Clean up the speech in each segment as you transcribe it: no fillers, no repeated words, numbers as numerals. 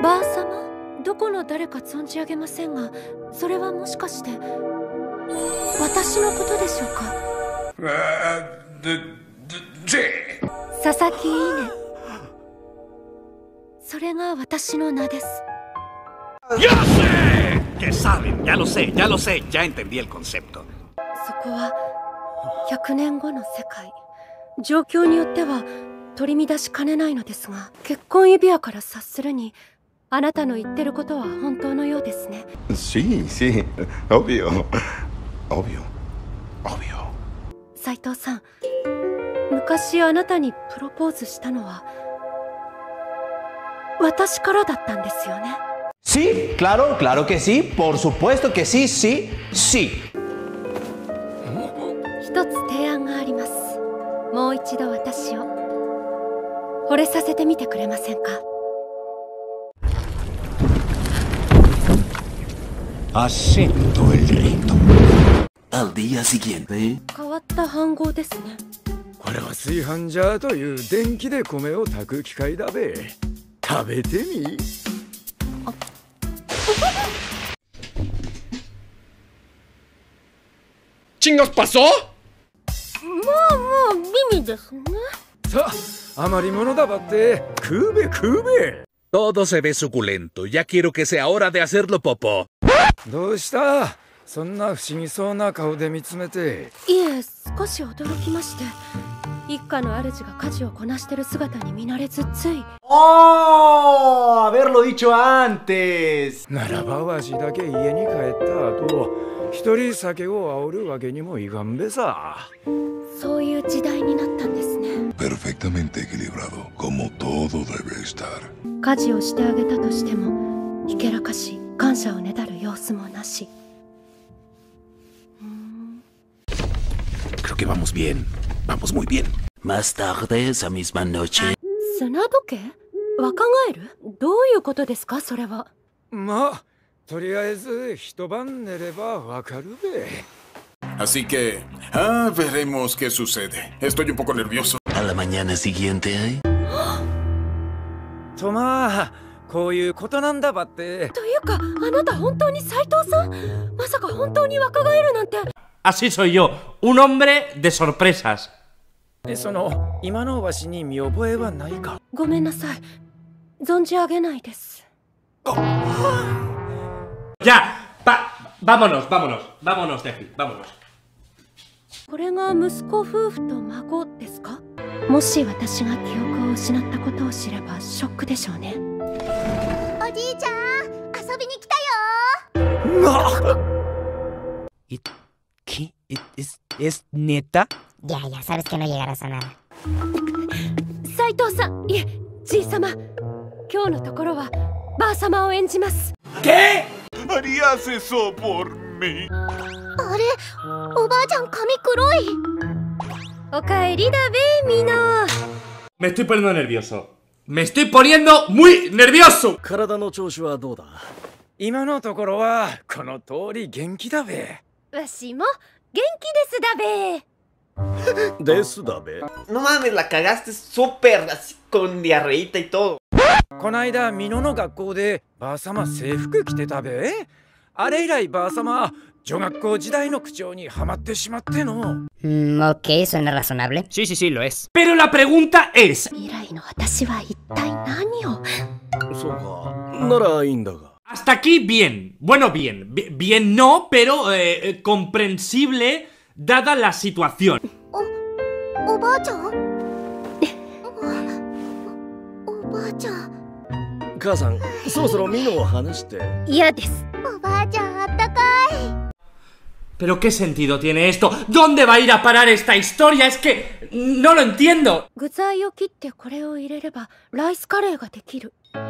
ばあ様、どこの誰か存じ上げませんが、それはもしかして私のことでしょうか。佐々木いいね。それが私の名です。 ¡Ya sé! Que saben, ya lo sé, ya lo sé, ya entendí el concepto. そこは100年後の世界。状況によっては取り乱しかねないのですが、結婚指輪から察するに、あなたの言ってることは本当のようですね。 Sí, sí, obvio, obvio, obvio. 斉藤さん、昔あなたにプロポーズしたのは私からだったんですよね。 Sí, claro, claro que sí, por supuesto que sí, sí, sí. 一つ提案があります。もう一度私を惚れさせてみてくれませんか。 Acepto el reto. Al día siguiente. 変わった飯盒ですね。 これは炊飯ジャーという電気で米を炊く機械だべ。食べてみ。 ¿Chingos pasó? もう美味ですね。 さあ、余り物だばって食うべ食うべ。 Todo se ve suculento. Ya quiero que sea hora de hacerlo, Popo. どうした？そんな不思議そうな顔で見つめて。 いえ、少し驚きまして、一家の主が家事をこなしてる姿に見慣れずつい。 ¡Oh! Haberlo dicho antes. ならばわしだけ家に帰った後、一人酒を煽るわけにもいかんべさ。 そういう時代になったんですね。 Perfectamente equilibrado, como todo debe estar. 家事をしてあげたとしても、ひけらかし感謝をねだる様子もなし。 Creo que vamos bien. Vamos muy bien. Más tarde, esa misma noche. 砂時計？若返る？どういうことですか、それは。 まあ、とりあえず一晩寝ればわかるべ。 Así que, veremos qué sucede. Estoy un poco nervioso. A la mañana siguiente. とまあ、こういうことなんだばって。 というか、あなた本当に斉藤さん？まさか本当に若返るなんて。 Así soy yo, un hombre de sorpresas. その今のわしに見覚えはないか。 ごめんなさい。存じ上げないです。 Ya, vámonos, vámonos, vámonos de aquí, vámonos. これが息子夫婦と孫ですか？もし私が記憶を失ったことを知ればショックでしょうね。 おじいちゃん、遊びに来たよ。 ¿Es neta? Ya sabes que no llegarás a nada. 斉藤さん、いえ、じいさま。今日のところはばあさまを演じます。 ¿Qué? ¿Harías eso por mí? あれ、おばあちゃん髪黒い。 おかえりだべ、みの。 Me estoy poniendo nervioso. Me estoy poniendo muy nervioso. 体の調子はどうだ？今のところはこの通り元気だべ。 わしも元気ですだべ。 ですだべ。 No mames, la cagaste súper así con diarreíta y todo. こないだ美濃の学校でばあさま制服着てたべ。あれ以来ばあさま女学校時代の口調にはまってしまっての。 Ok, suena razonable. Sí, sí, sí, lo es. Pero la pregunta es... 未来の私は一体何を。 そうか。ならいいんだが。 Hasta aquí bien. Bueno, bien. Bien no, pero comprensible dada la situación. おばあちゃん？おばあちゃん。 母さん、そろそろ美濃を話して。 嫌です。 おばあちゃんあったかい。 ¿Pero qué sentido tiene esto? ¿Dónde va a ir a parar esta historia? Es que no lo entiendo. 具材を切ってこれを入れればライスカレーができる。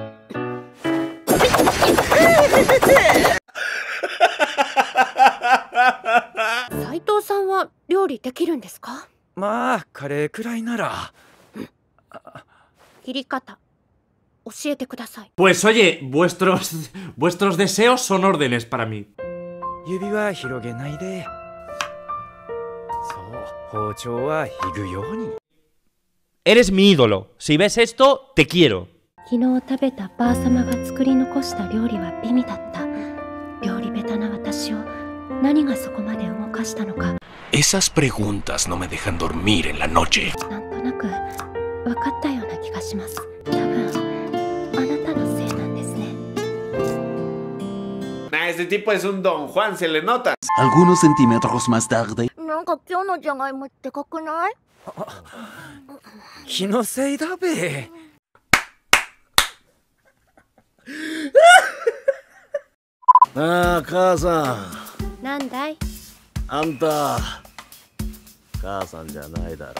斉藤さんは料理できるんですか？ まあ、カレーくらいなら。 切り方教えてください。 Pues oye, vuestros deseos son órdenes para mí. 指は広げないで。そう、包丁は引くように。 Eres mi ídolo. Si ves esto, te quiero. 昨日食べたばあ様が作り残した料理は美味だった。料理下手な私を何がそこまで動かしたのか。 Esas preguntas no me dejan dormir en la noche. なんとなく分かったような気がします。多分あなたのせいなんですね。 Este tipo es un Don Juan, se le nota. Algunos centímetros más tarde. なんか今日のじゃがいもでかくない？ 気のせいだべ。 ああ、母さん。 なんだい？ あんた母さんじゃないだろ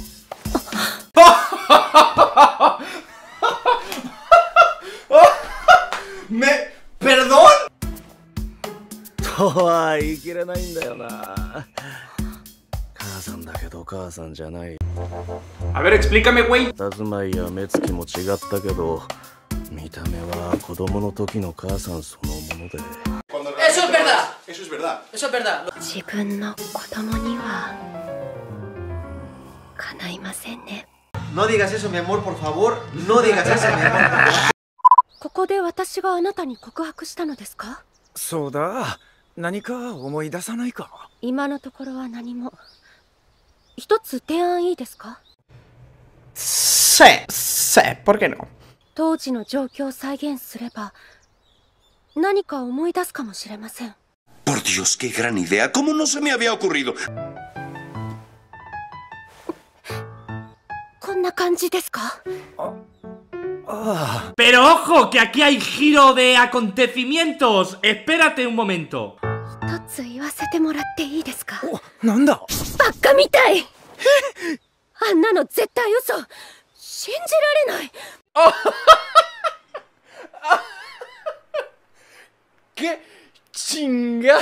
う。¿Perdón? とは言い切れないんだよな。母さんだけど母さんじゃない。 A ver, explícame, güey. 佇まいや目つきも違ったけど、見た目は子供の時の母さんそのもので。 Eso es verdad. Eso es verdad. Eso es verdad. 自分の子供には叶いませんね。 No digas eso, mi amor, por favor. No digas eso, mi amor. ここで私があなたに告白したのですか？ そうだ。何か思い出さないか？ 今のところは何も。一つ提案いいですか？ Sí, ¿por qué no? 当時の状況を再現すれば何か思い出すかもしれません。 Por Dios, qué gran idea. ¿Cómo no se me había ocurrido? こんな感じですか？ Pero ojo, que aquí hay giro de acontecimientos. Espérate un momento. 一つ言わせてもらっていいですか？ なんだ？ バカみたい。あんなの絶対嘘。信じられない。 ¿Qué chinga?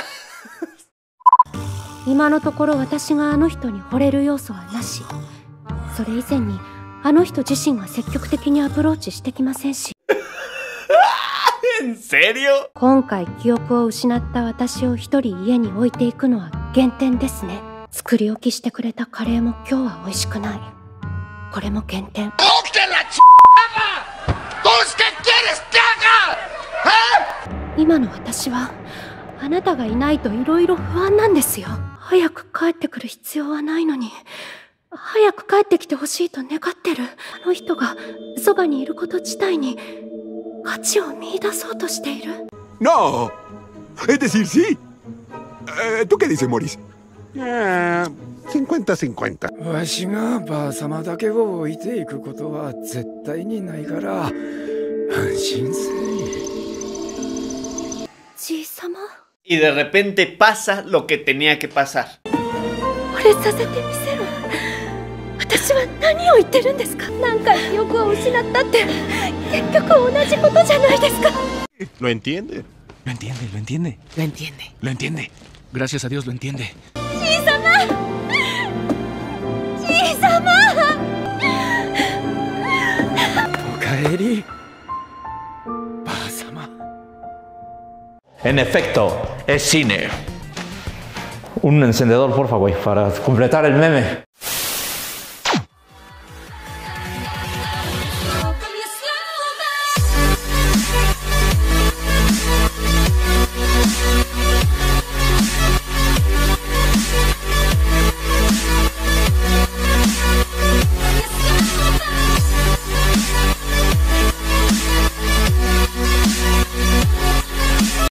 今のところ私があの人に惚れる要素はなし。それ以前にあの人自身が積極的にアプローチしてきませんし。 ¿En serio? 今回記憶を失った私を一人家に置いていくのは減点ですね。作り置きしてくれたカレーも今日は美味しくない。これも減点。今の私はあなたがいないといろいろ不安なんですよ。早く帰ってくる必要はないのに、早く帰ってきてほしいと願ってるあの人がそばにいること自体に価値を見出そうとしている。 No. Es decir, sí. ¿Tú qué dices, Morris? 50-50. わしがばあ様だけを置いていくことは絶対にないから安心せい。 じいさま。 Y de repente pasa lo que tenía que pasar. 惚れさせてみせろ。私は何を言ってるんですか？何回記憶を失ったって結局同じことじゃないですか。 Lo entiende. Lo entiende, lo entiende. Lo entiende. Lo entiende. Gracias a Dios lo entiende. じいさま。じいさま。 おかえり。ばあ様。 En efecto, es cine. Un encendedor, por favor, para completar el meme.